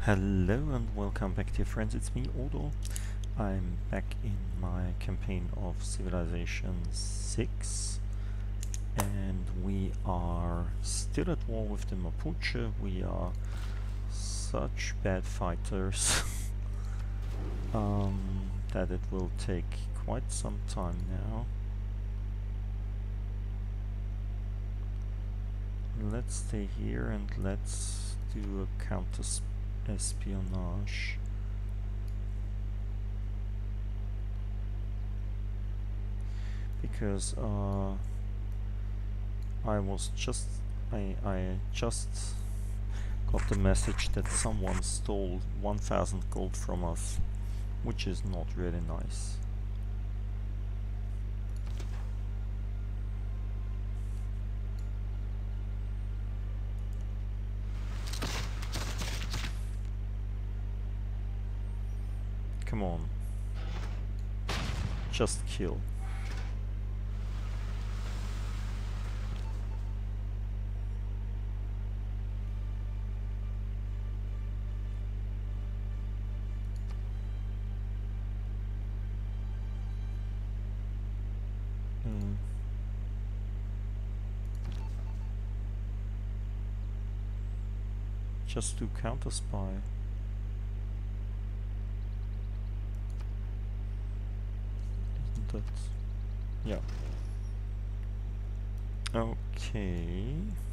Hello and welcome back, dear friends, it's me, Odo. I'm back in my campaign of Civilization 6 and we are still at war with the Mapuche. We are such bad fighters that it will take quite some time now. Let's stay here and let's do a counter-espionage. Because I just got the message that someone stole 1000 gold from us, which is not really nice. Come on, just kill. Just do counter spy. Isn't that? Yeah. Okay.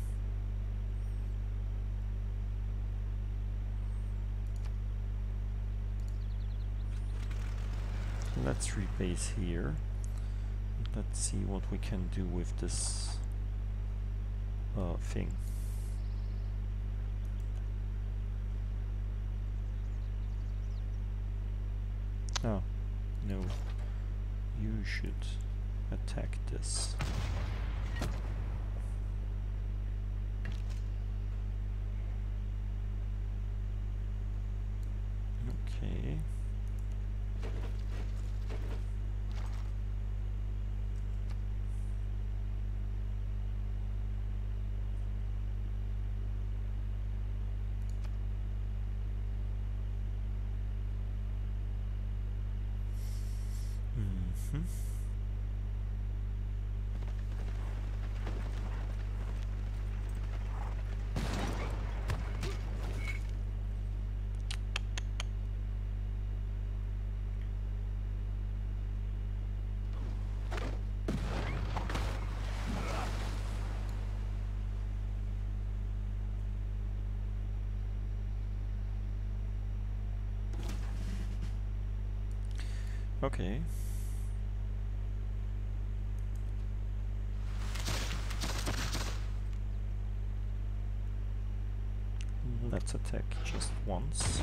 Let's rebase here. Let's see what we can do with this thing. Oh, no. You should attack this. Okay. Okay. Let's attack just once.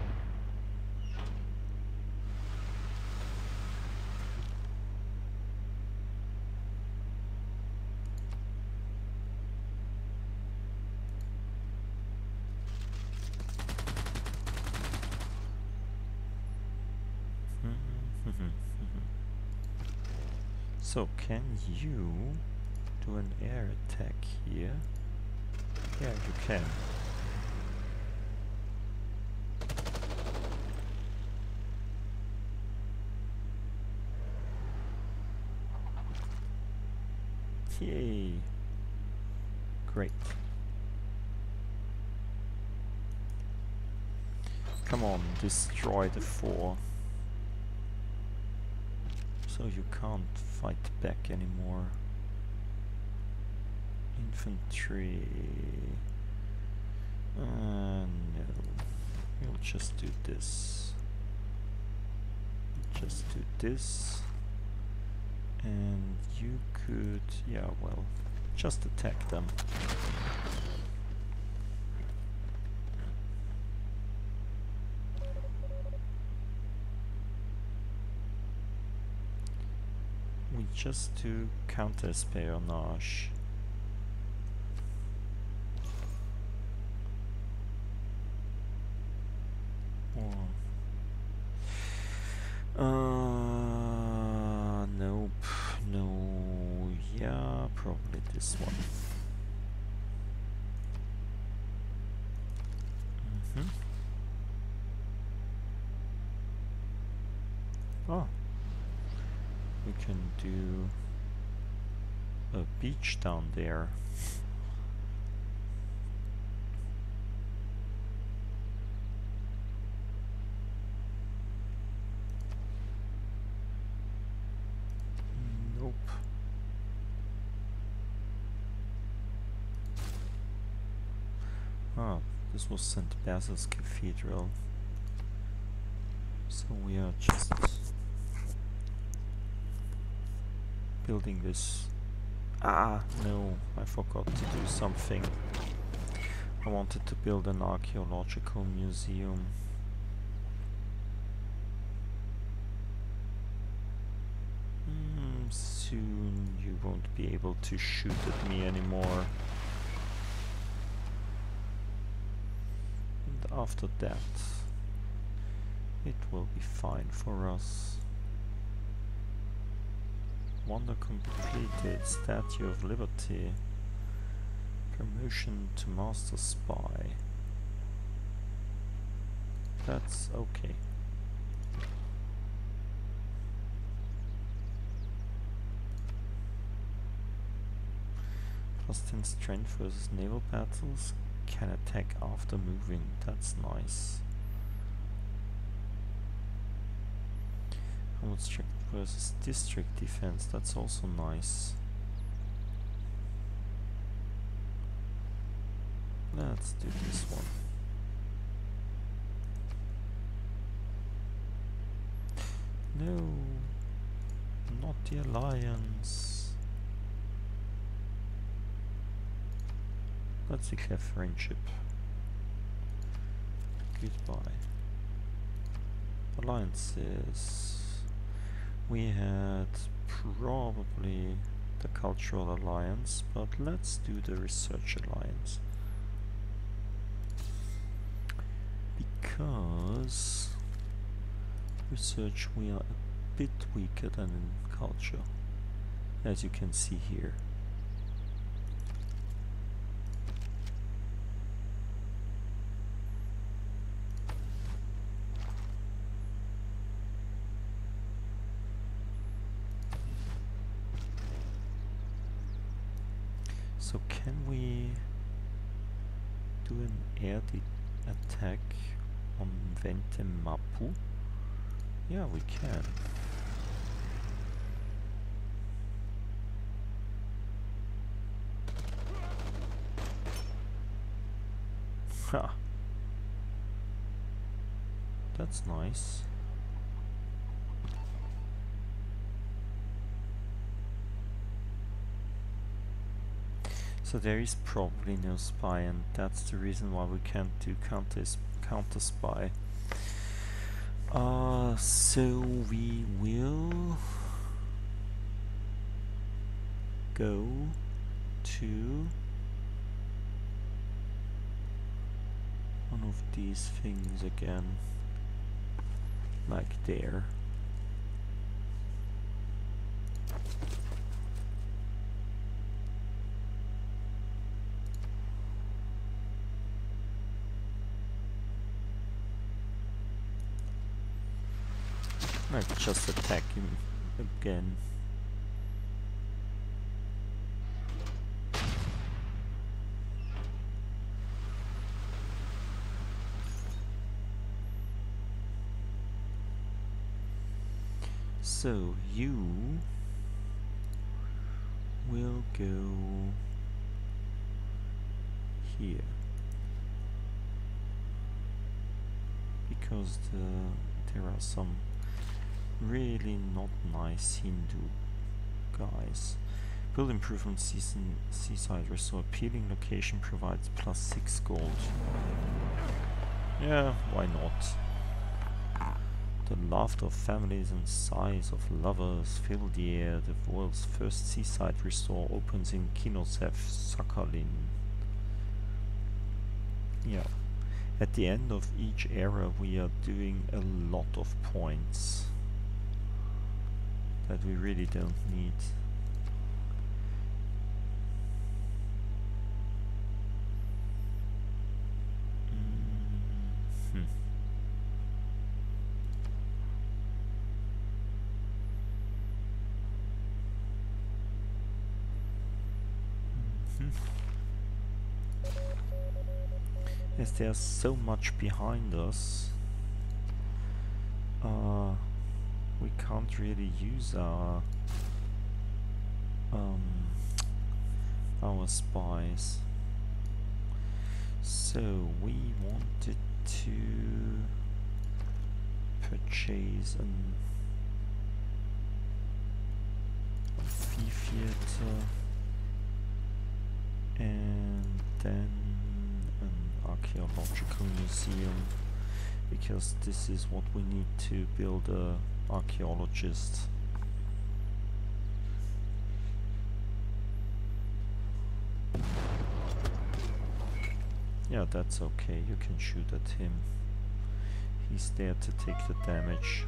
So, can you do an air attack here? Yeah, you can. Yay! Great. Come on, destroy the 4. So you can't fight back anymore. Infantry. No. We'll just do this. Just do this. And you could, yeah, well, just attack them. We just do counter-espionage. Nope, no, yeah, probably this one. Oh, we can do a beach down there. Nope. Ah, this was St. Basil's Cathedral. So we are just building this. Ah, no, I forgot to do something. I wanted to build an archaeological museum. Soon you won't be able to shoot at me anymore. And after that, it will be fine for us. Wonder completed. Statue of Liberty. Promotion to Master Spy. That's okay. +10 strength versus naval battles. Can attack after moving. That's nice. Combat strength versus district defense. That's also nice. Let's do this one. No, not the alliance. Let's declare friendship. Goodbye. Alliances. We had probably the cultural alliance, but let's do the research alliance. Because research we are a bit weaker than in culture, as you can see here. So can we do an air attack on Wente Mapu? Yeah, we can. Ha! That's nice. So there is probably no spy, and that's the reason why we can't do counter spy. So we will go to one of these things again, like there. Like just attack him again. So you will go here because there are some really not nice Hindu guys. Build improvement seaside resort. Appealing location provides +6 gold. Yeah, why not? The laughter of families and sighs of lovers fill the air. The world's first seaside resort opens in Kinosev, Sakhalin. Yeah. At the end of each era we are doing a lot of points that we really don't need. As there's so much behind us, we can't really use our spies. So we wanted to purchase an amphitheater and then an archaeological museum, because this is what we need to build a archaeologist. Yeah, that's okay, you can shoot at him. He's there to take the damage.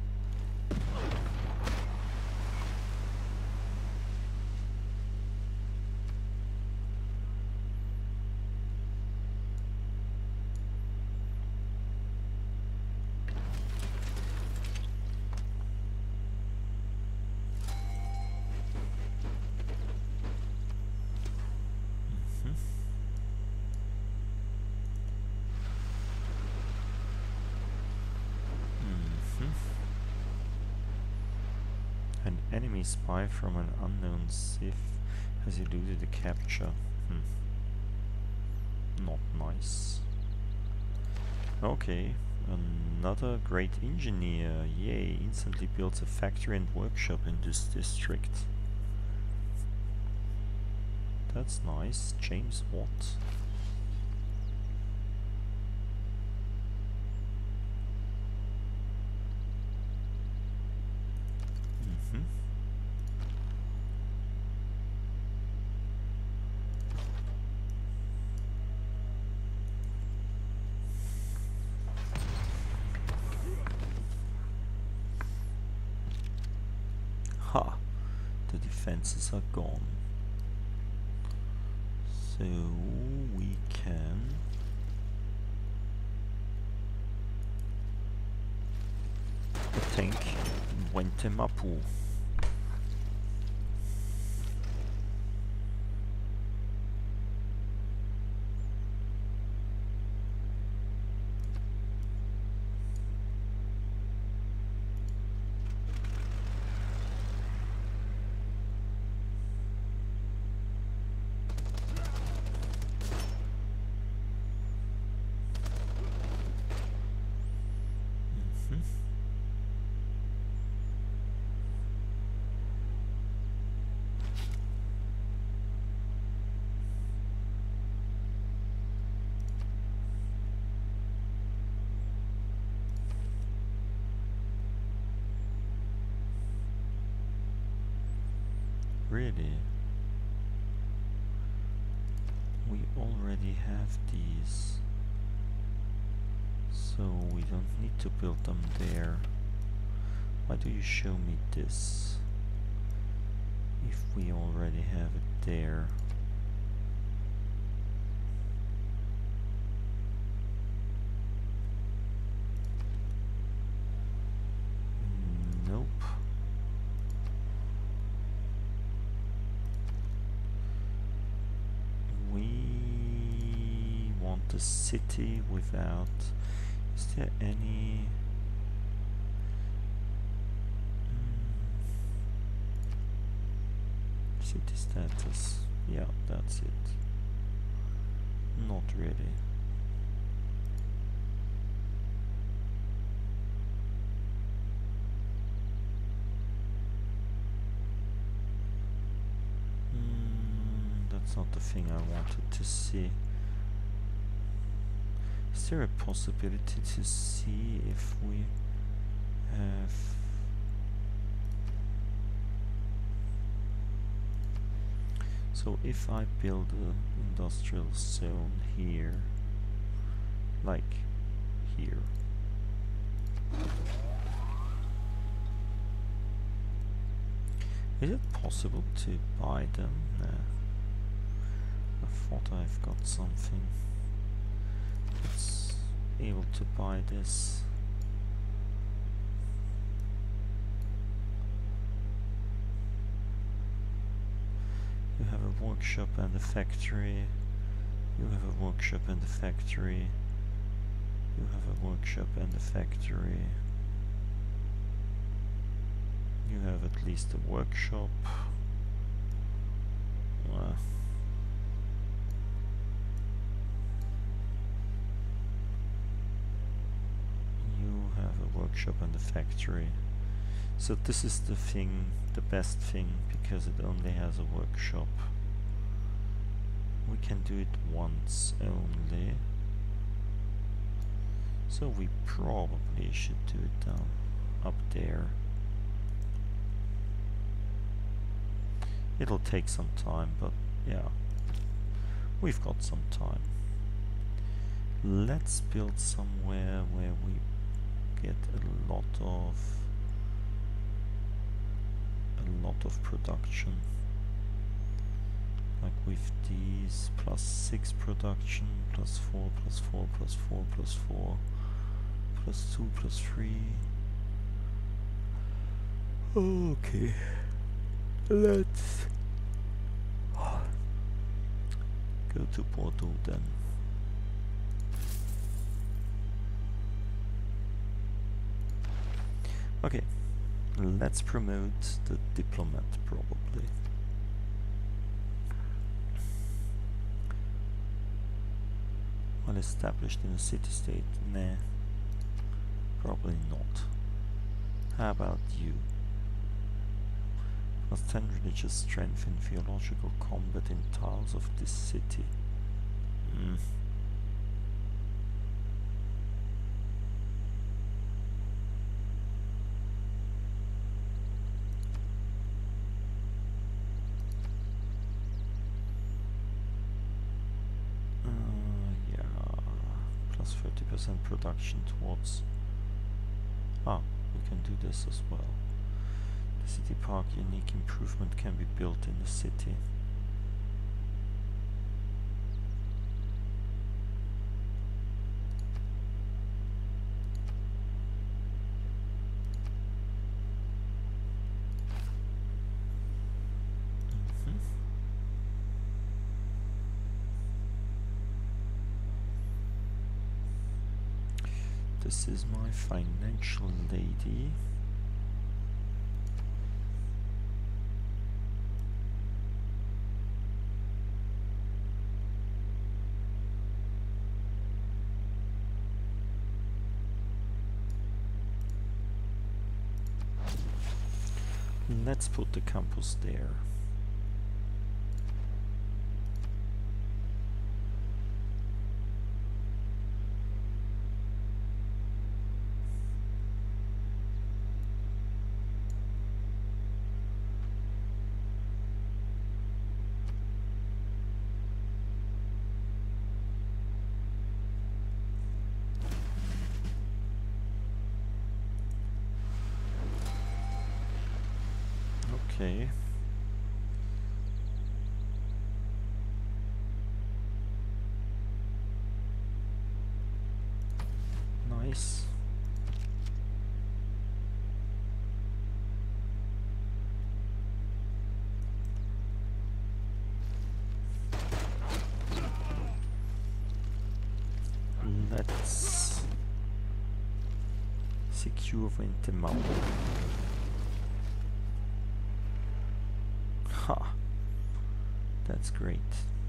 An enemy spy from an unknown Sith has eluded the capture. Not nice. Okay, another great engineer. Yay, instantly builds a factory and workshop in this district. That's nice. James Watt. Ha! The defenses are gone. So we can attack Wente Mapu. Really? We already have these, so we don't need to build them there. Why do you show me this if we already have it there? Nope. We want the city without... Is there any... City status? Yeah, that's it. Not really. That's not the thing I wanted to see. Is there a possibility to see if we have... So if I build an industrial zone here, like here, is it possible to buy them? Nah. I thought I've got something that's able to buy this. You have a a workshop and a factory. You have a workshop and a factory. You have a workshop and a factory. You have at least a workshop. You have a workshop and a factory. So this is the thing, the best thing, because it only has a workshop. We can do it once only. So we probably should do it down up there. It'll take some time, but yeah, we've got some time. Let's build somewhere where we get a lot of production. Like with these +6 production, +4, +4, +4, +4, +2, +3. Okay, let's go to Bordeaux then. Okay, let's promote the diplomat probably. Well established in a city-state? Nah, probably not. How about you? +10 religious strength in theological combat in tiles of this city. Yeah, +30% production towards... Ah, we can do this as well. The city park unique improvement can be built in the city. This is my financial lady. Let's put the campus there. Okay. Nice. Let's secure Wente Mapu. Ha! That's great.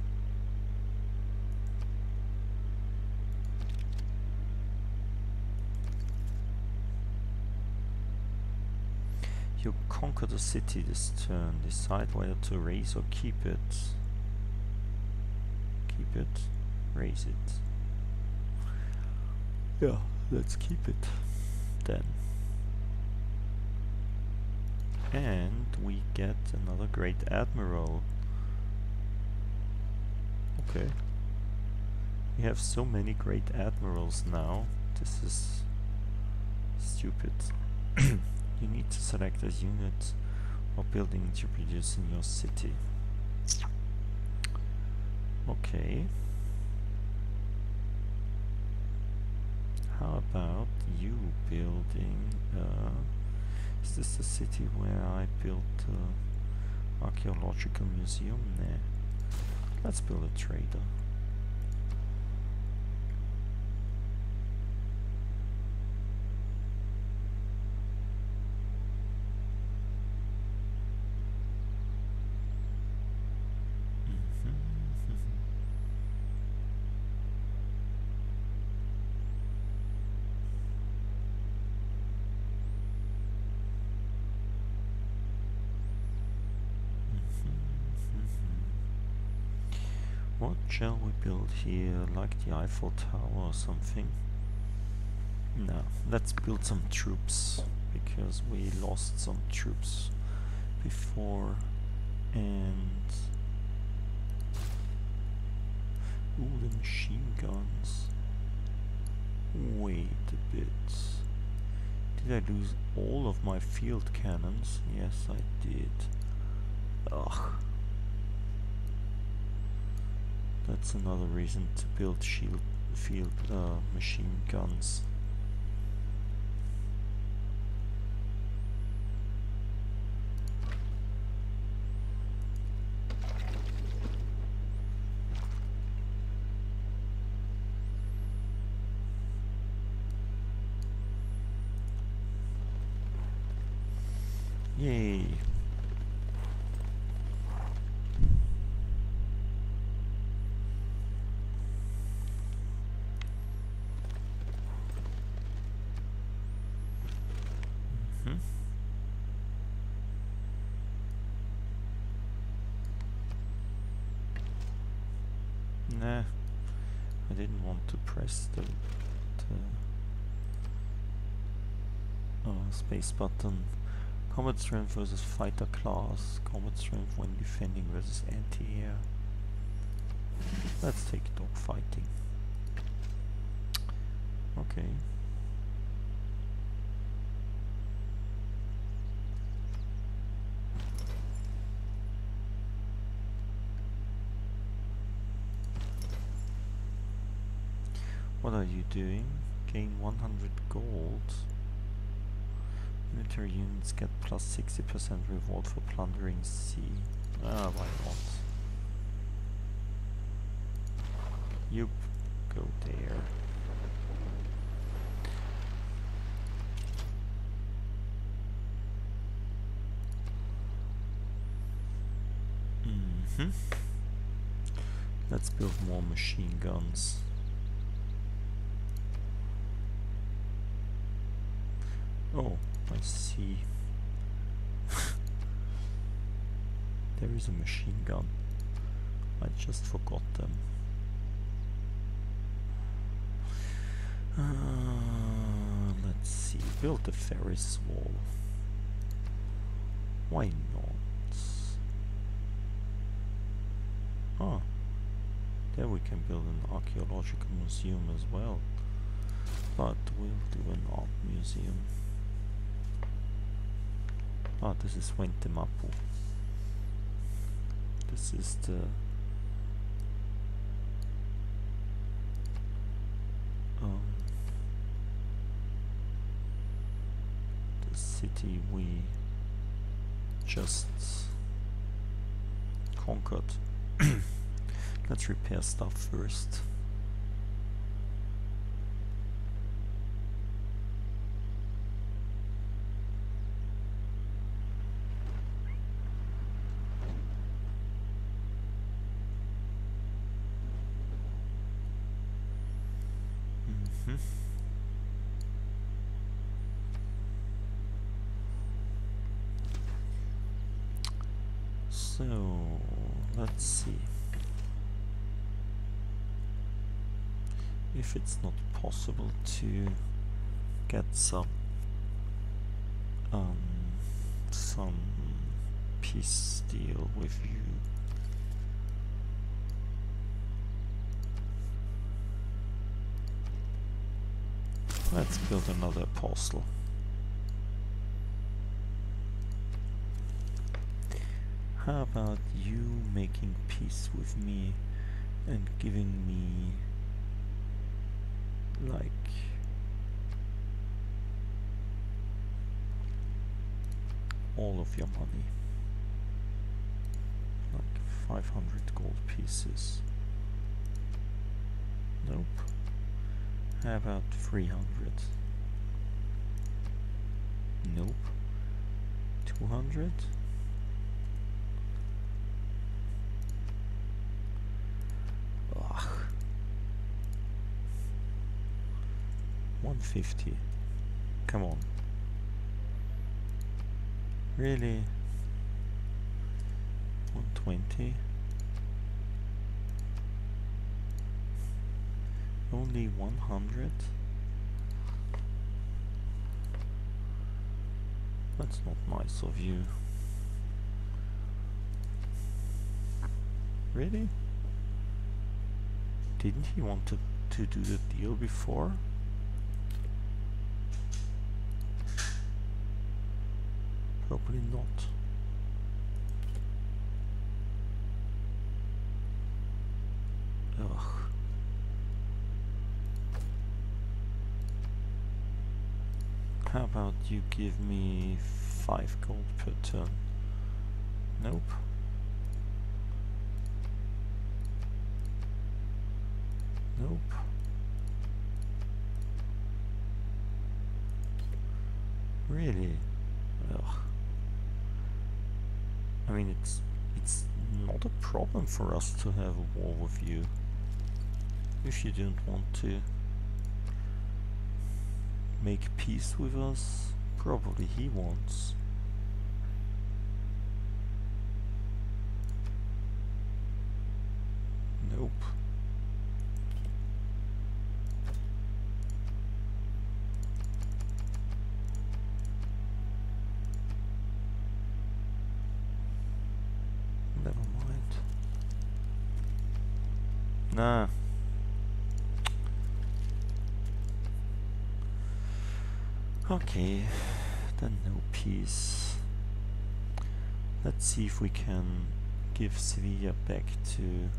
You conquer the city this turn. Decide whether to raise or keep it. Keep it. Raise it. Yeah, let's keep it then. And we get another great admiral. Okay. We have so many great admirals now. This is stupid. You need to select a unit or building to produce in your city. Okay. How about you building is this the city where I built the archaeological museum? Nah. Let's build a trader. What shall we build here? Like the Eiffel Tower or something? No, let's build some troops, because we lost some troops before. And ooh, the machine guns. Wait a bit. Did I lose all of my field cannons? Yes, I did. Ugh. That's another reason to build field machine guns. Yay! Nah, I didn't want to press the space button. Combat strength versus fighter class. Combat strength when defending versus anti-air. Let's take dog fighting. Okay. What are you doing? Gain 100 gold. Military units get plus 60% reward for plundering sea. Ah, why not? You go there. Let's build more machine guns. Oh, I see. There is a machine gun. I just forgot them. Let's see. Build the Ferris wall. Why not? Ah, there we can build an archaeological museum as well. But we'll do an art museum. Ah, this is Wente Mapu. This is the city we just conquered. Let's repair stuff first. So, let's see if it's not possible to get some peace deal with you. Let's build another apostle. How about you making peace with me and giving me like all of your money, like 500 gold pieces. Nope. How about 300? Nope. 200? Ugh. 150. Come on. Really? 120? Only 100? That's not nice of you. Really? Didn't he want to do the deal before? Probably not. Ugh. How about you give me 5 gold per turn? Nope. Nope. Really? Ugh. I mean, it's not a problem for us to have a war with you. If you don't want to make peace with us, probably he wants. Nope. Never mind. Nah. Okay, then no peace. Let's see if we can give Sevilla back to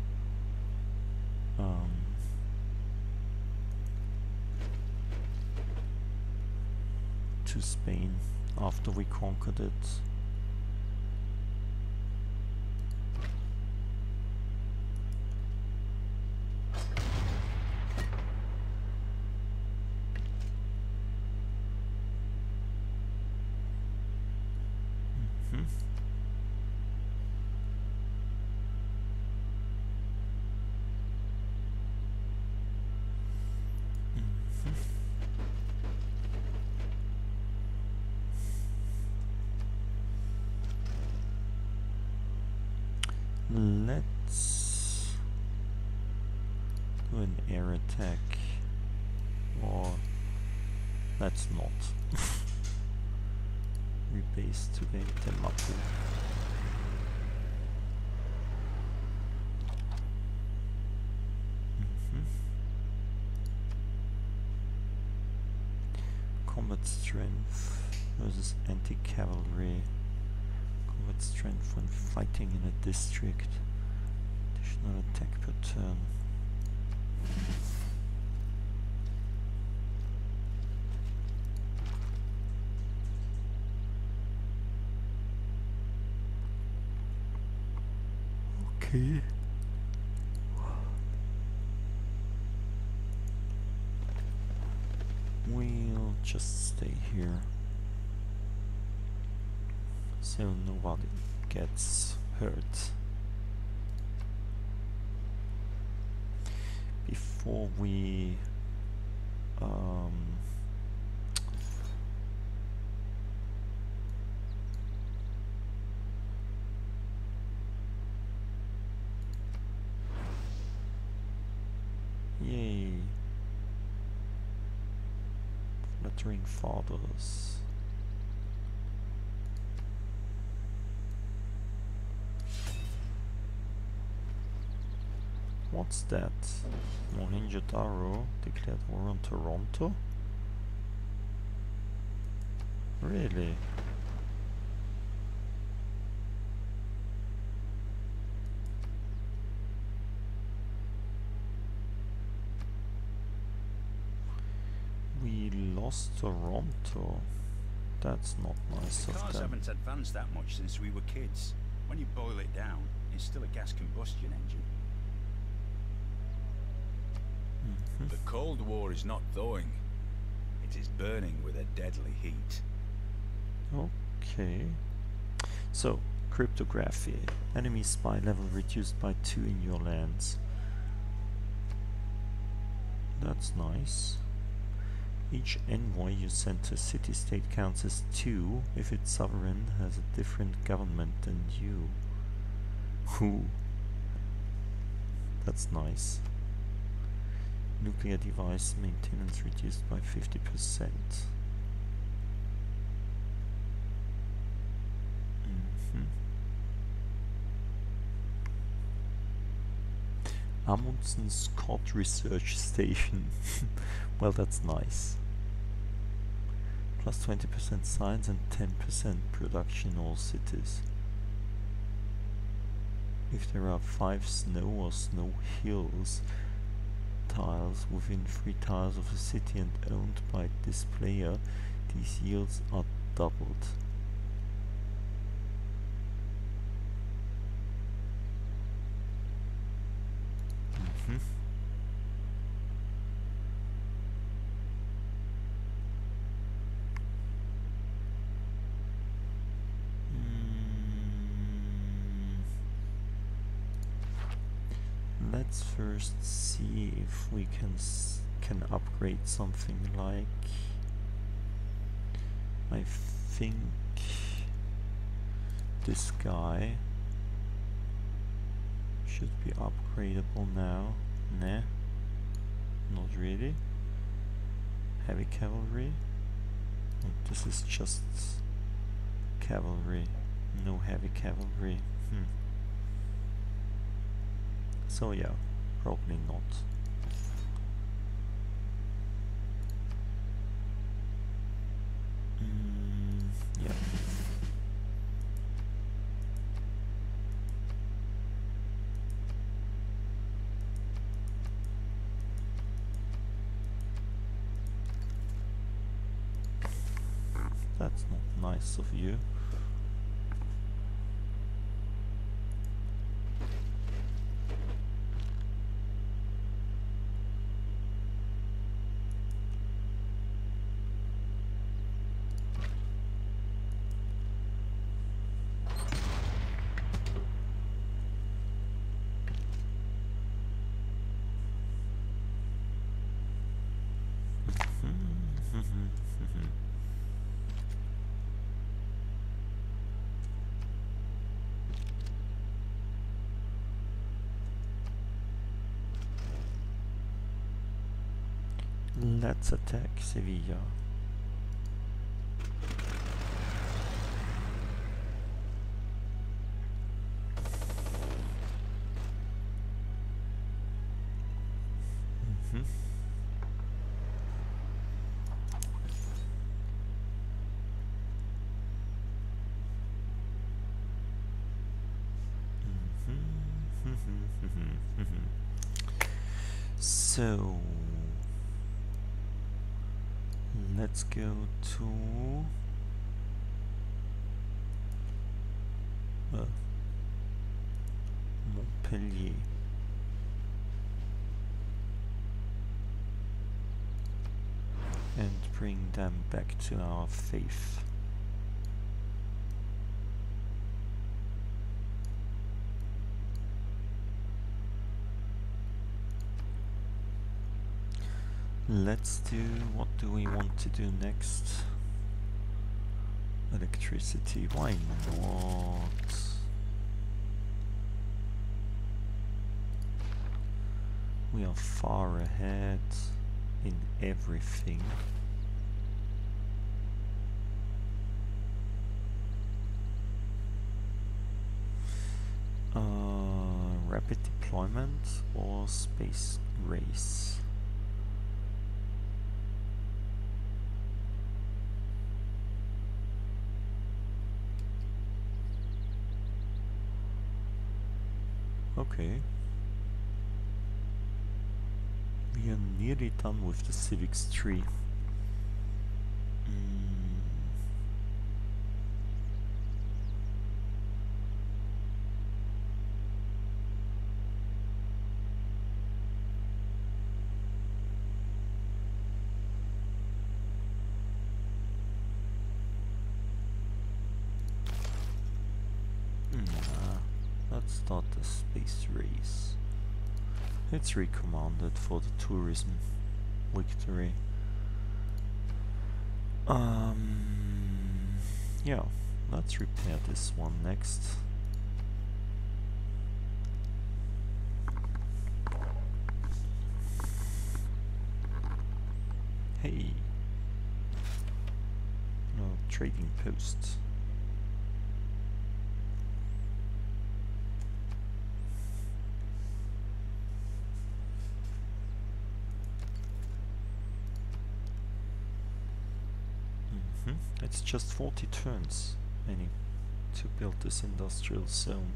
Spain after we conquered it. Let's do an air attack, or let's not. Rebase to Wente Mapu. Combat strength versus anti-cavalry. Combat strength when fighting in a district. Additional attack per turn. Okay. We'll just stay here, so nobody gets hurt. Before we yay, flattering fathers. What's that? Mohenjo-Daro declared war on Toronto? Really? We lost Toronto. That's not nice of them. Cars haven't advanced that much since we were kids, when you boil it down. It's still a gas combustion engine. The Cold War is not thawing. It is burning with a deadly heat. Okay. So, cryptography. Enemy spy level reduced by 2 in your lands. That's nice. Each envoy you send to a city-state counts as 2 if its sovereign has a different government than you. Ooh. That's nice. Nuclear device maintenance reduced by 50%. Amundsen Scott Research Station. Well, that's nice. Plus 20% science and 10% production in all cities. If there are 5 snow or snow hills tiles within 3 tiles of a city and owned by this player, these yields are doubled. Let's first see if we can upgrade something like, I think this guy should be upgradable now. Nah, not really. Heavy cavalry. Oh, this is just cavalry, no heavy cavalry. So yeah, probably not. Yeah. That's not nice of you. Let's attack Sevilla. So let's go to Montpellier. And bring them back to our faith. Let's do, what do we want to do next? Electricity, why not? We are far ahead in everything. Rapid deployment or space race? Okay. We are nearly done with the civics tree. Let's start the space race. It's recommended for the tourism victory. Yeah, let's repair this one next. Hey, no trading post. It's just 40 turns I need to build this industrial zone.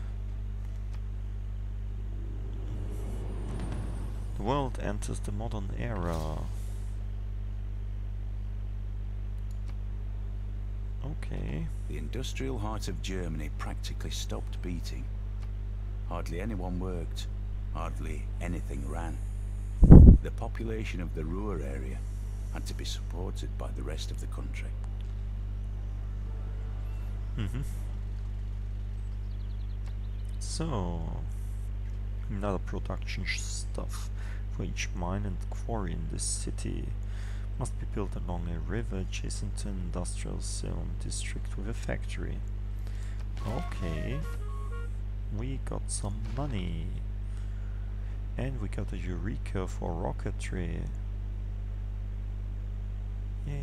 The world enters the modern era. Okay. The industrial heart of Germany practically stopped beating. Hardly anyone worked. Hardly anything ran. The population of the Ruhr area had to be supported by the rest of the country. So, another production stuff. For each mine and quarry in this city must be built along a river adjacent to an industrial zone district with a factory. Okay, we got some money. And we got a Eureka for rocketry. Yay.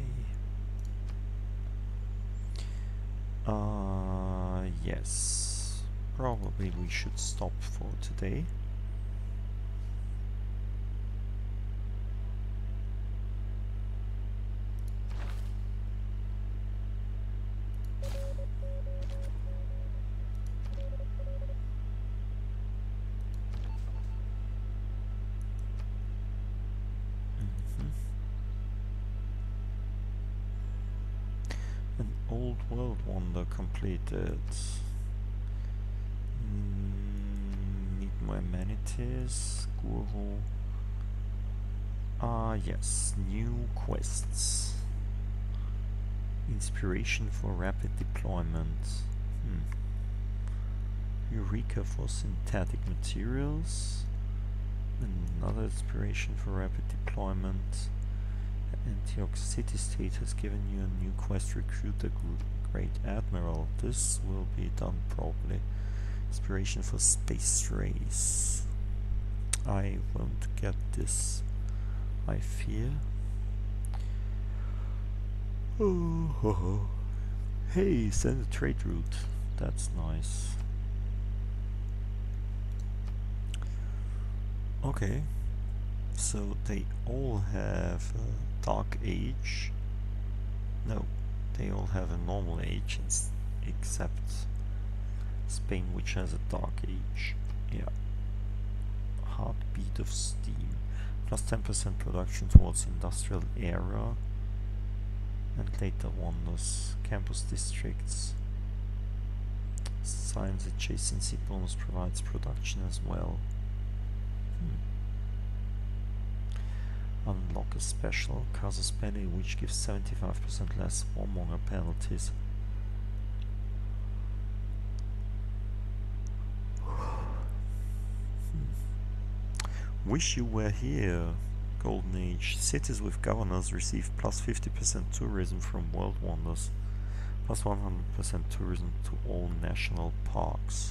Yes. Probably we should stop for today. An old world wonder completed. Need more amenities. Guru. Yes, new quests. Inspiration for rapid deployment. Eureka for synthetic materials. Another inspiration for rapid deployment. Antioch City-State has given you a new quest, recruit the Great Admiral. This will be done properly. Inspiration for space race. I won't get this, I fear. Oh. Hey, send a trade route. That's nice. Okay. So they all have a dark age. No, they all have a normal age, except Spain, which has a dark age. Yeah. Heartbeat of steam. Plus 10% production towards industrial era. And later wonders. Campus districts. Science adjacency bonus provides production as well. Unlock a special Casus Belli, which gives 75% less warmonger penalties. Wish you were here. Golden Age. Cities with governors receive plus 50% tourism from world wonders, plus 100% tourism to all national parks.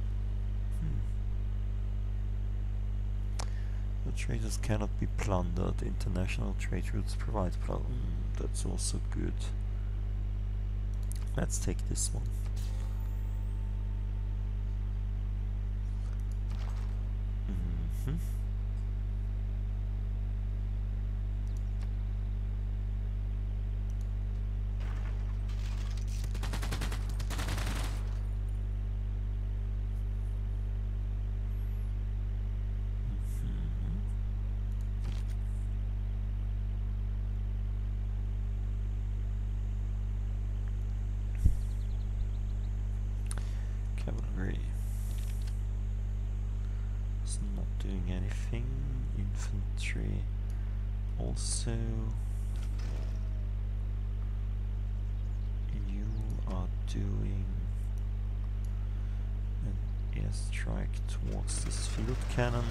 The traders cannot be plundered. International trade routes provide that's also good. Let's take this one. Cavalry. It's not doing anything. Infantry also. You are doing airstrike towards this field cannon.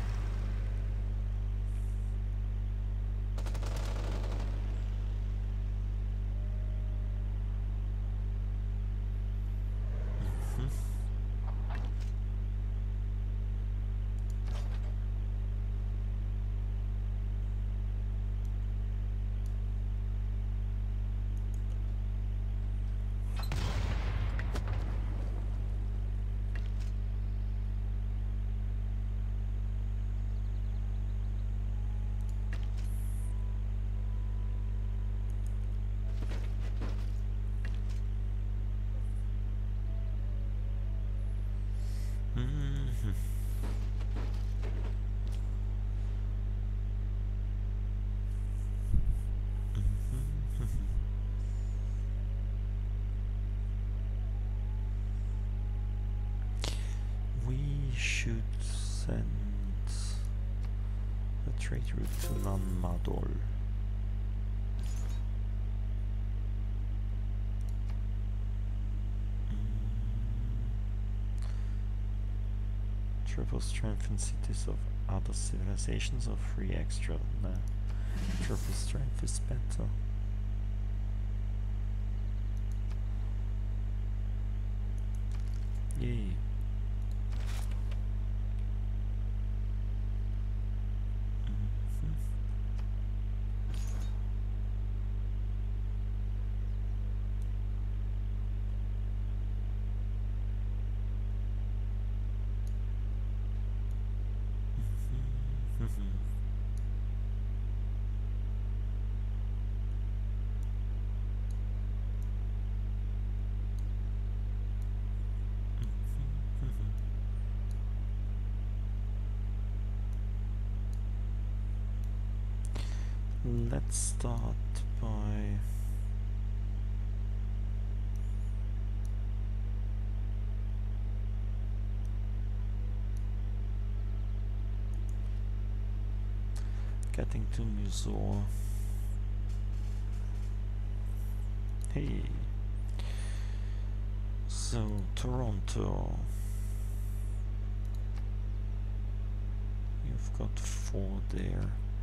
Should send a trade route to Nanmadol. Triple strength in cities of other civilizations or free extra? Nah, triple strength is better. Yay. Let's start by getting to Musor. Hey, so Toronto, you've got 4 there.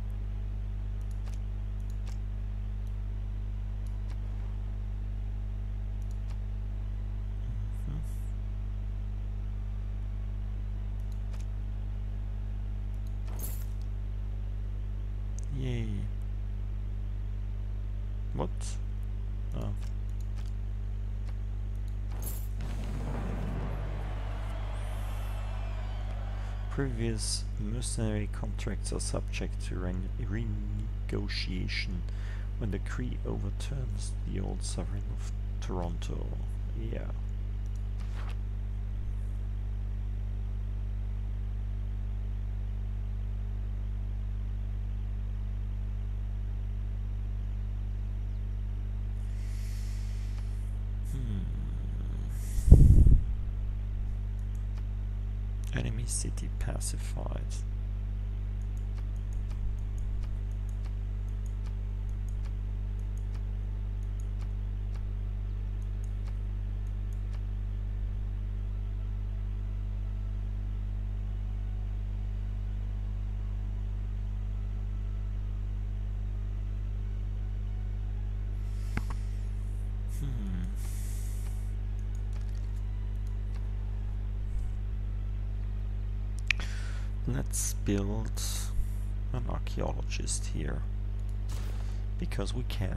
Yay. What? Oh. Previous mercenary contracts are subject to renegotiation when the Cree overturns the old sovereign of Toronto. Yeah. Enemy city pacified. Let's build an archaeologist here, because we can.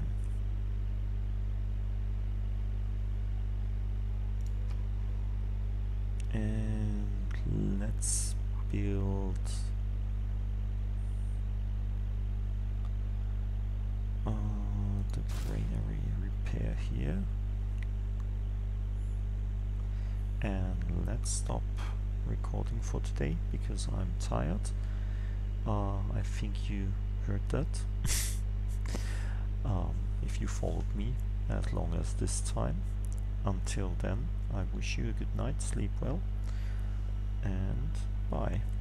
And let's build the granary repair here. And let's stop recording for today because I'm tired. I think you heard that. If you followed me as long as this time. Until then, I wish you a good night, sleep well, and bye.